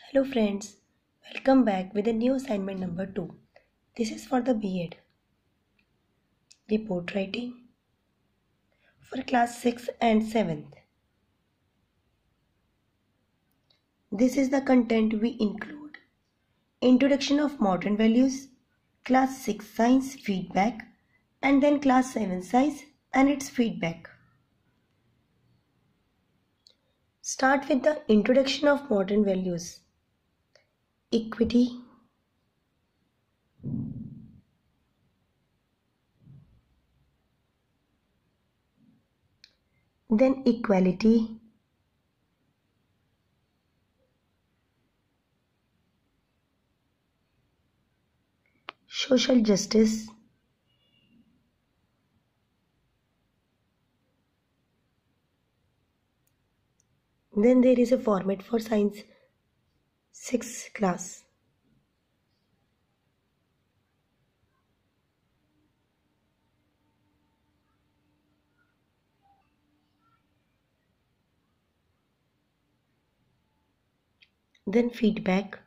Hello friends, welcome back with a new assignment number 2. This is for the B.Ed. Report writing for class 6 and 7th. This is the content we include. Introduction of modern values, class 6 science feedback, and then class 7 science and its feedback. Start with the introduction of modern values. Equity, then equality, social justice, then there is a format for science 6 class. Then feedback,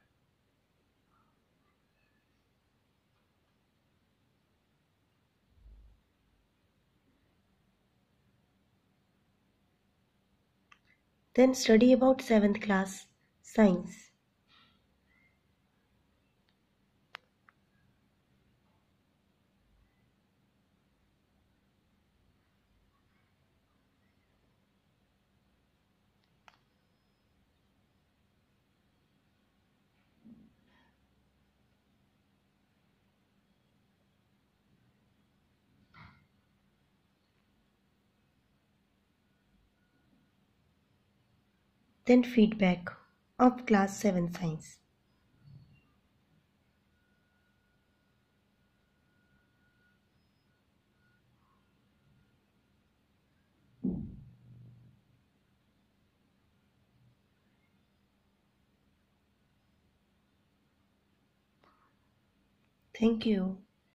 then study about 7th class science. Then feedback of class 7 science. Thank you.